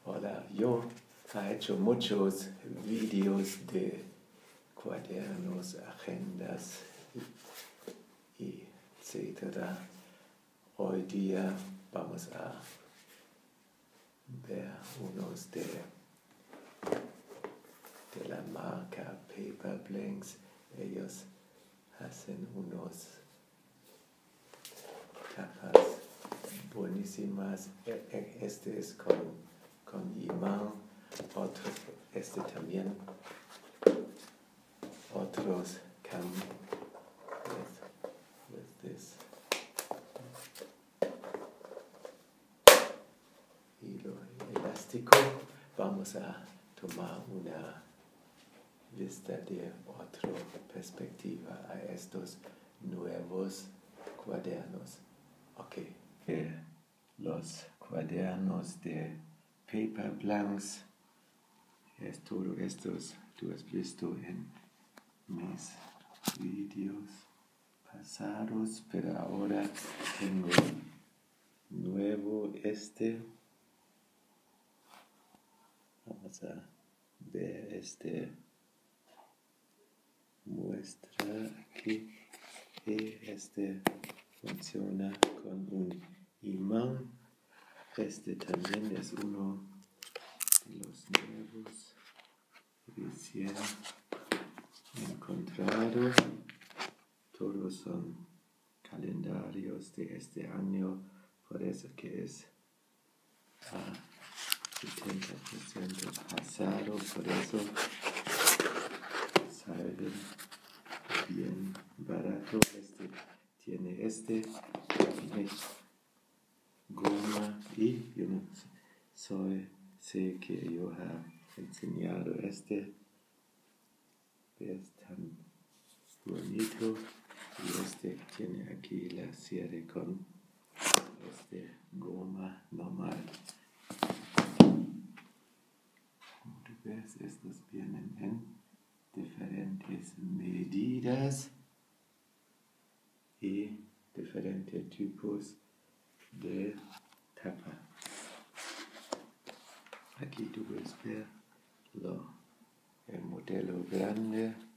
Hola, yo he hecho muchos vídeos de cuadernos, agendas, etc. Hoy día vamos a ver unos de la marca Paper Blanks. Ellos hacen unos tapas buenísimas. Este es con imán, este también. Otros come with this. Hilo elástico. Vamos a tomar una vista de otra perspectiva a estos nuevos cuadernos. Ok. Los cuadernos de Paper Blanks. Es todo estos tú has visto en mis vídeos pasados, pero ahora tengo nuevo Vamos a ver muestra aquí. Y funciona con un imán. También es uno de los nuevos recién encontrados. Todos son calendarios de este año, por eso que es 70% pasado, por eso sale bien barato. Tiene goma y yo no sé que yo he enseñado es tan bonito, y tiene aquí la cierre con goma normal. Como tú ves, estos vienen en diferentes medidas y diferentes tipos de tapa. Aquí tú puedes ver el modelo grande.